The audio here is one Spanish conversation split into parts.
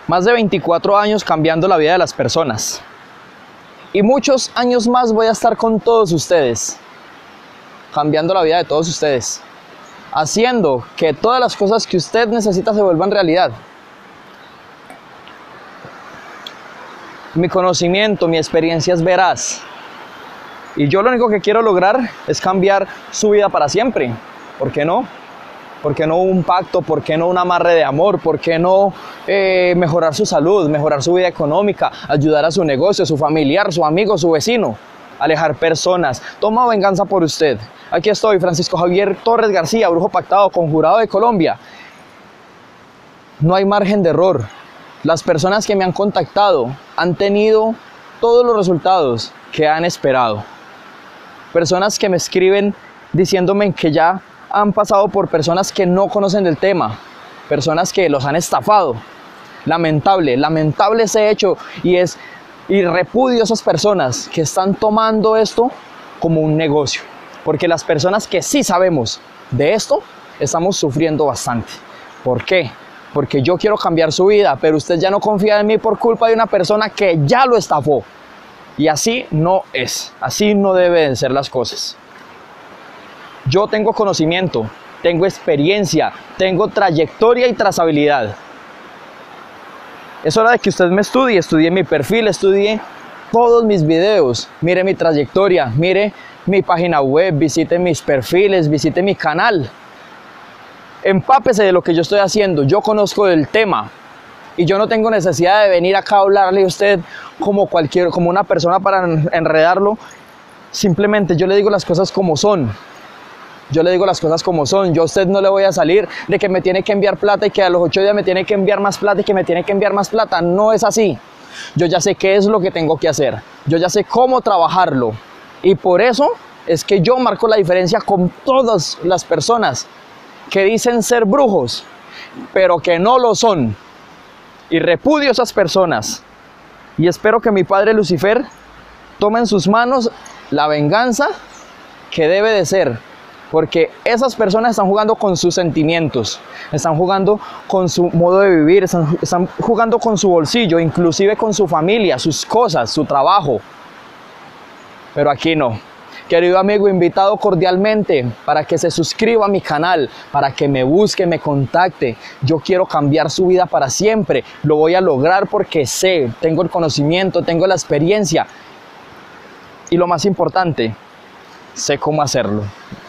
Más de 24 años cambiando la vida de las personas. Y muchos años más voy a estar con todos ustedes, cambiando la vida de todos ustedes, haciendo que todas las cosas que usted necesita se vuelvan realidad. Mi conocimiento, mi experiencia es veraz. Y yo lo único que quiero lograr es cambiar su vida para siempre. ¿Por qué no? ¿Por qué no un pacto? ¿Por qué no un amarre de amor? ¿Por qué no mejorar su salud, mejorar su vida económica, ayudar a su negocio, su familiar, su amigo, su vecino? Alejar personas. Toma venganza por usted. Aquí estoy, Francisco Javier Torres García, brujo pactado, conjurado de Colombia. No hay margen de error. Las personas que me han contactado han tenido todos los resultados que han esperado. Personas que me escriben diciéndome que ya han pasado por personas que no conocen del tema, personas que los han estafado. Lamentable ese hecho, y repudio a esas personas que están tomando esto como un negocio, porque las personas que sí sabemos de esto estamos sufriendo bastante. ¿Por qué? Porque yo quiero cambiar su vida, pero usted ya no confía en mí por culpa de una persona que ya lo estafó. Y así no es, así no deben ser las cosas. Yo tengo conocimiento, tengo experiencia, tengo trayectoria y trazabilidad. Es hora de que usted me estudie mi perfil, estudie todos mis videos, mire mi trayectoria, mire mi página web, visite mis perfiles, visite mi canal. Empápese de lo que yo estoy haciendo, yo conozco del tema y yo no tengo necesidad de venir acá a hablarle a usted como una persona para enredarlo. Simplemente yo le digo las cosas como son. Yo le digo las cosas como son. Yo a usted no le voy a salir de que me tiene que enviar plata y que a los 8 días me tiene que enviar más plata y que me tiene que enviar más plata. No es así. Yo ya sé qué es lo que tengo que hacer. Yo ya sé cómo trabajarlo. Y por eso es que yo marco la diferencia con todas las personas que dicen ser brujos, pero que no lo son. Y repudio a esas personas. Y espero que mi padre Lucifer tome en sus manos la venganza que debe de ser. Porque esas personas están jugando con sus sentimientos, están jugando con su modo de vivir, están jugando con su bolsillo, inclusive con su familia, sus cosas, su trabajo. Pero aquí no. Querido amigo, invitado cordialmente para que se suscriba a mi canal, para que me busque, me contacte. Yo quiero cambiar su vida para siempre. Lo voy a lograr porque sé, tengo el conocimiento, tengo la experiencia. Y lo más importante, sé cómo hacerlo.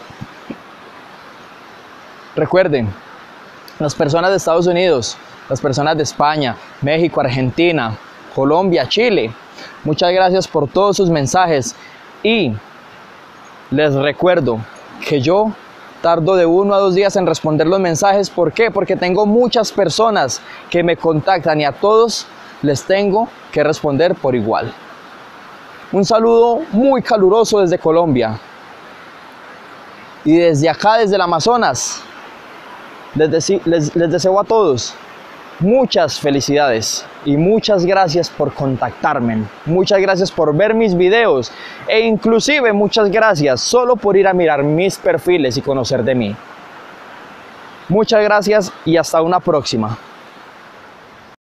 Recuerden, las personas de Estados Unidos, las personas de España, México, Argentina, Colombia, Chile, muchas gracias por todos sus mensajes y les recuerdo que yo tardo de 1 a 2 días en responder los mensajes. ¿Por qué? Porque tengo muchas personas que me contactan y a todos les tengo que responder por igual. Un saludo muy caluroso desde Colombia y desde acá, desde el Amazonas. Les deseo a todos muchas felicidades y muchas gracias por contactarme, muchas gracias por ver mis videos e inclusive muchas gracias solo por ir a mirar mis perfiles y conocer de mí. Muchas gracias y hasta una próxima.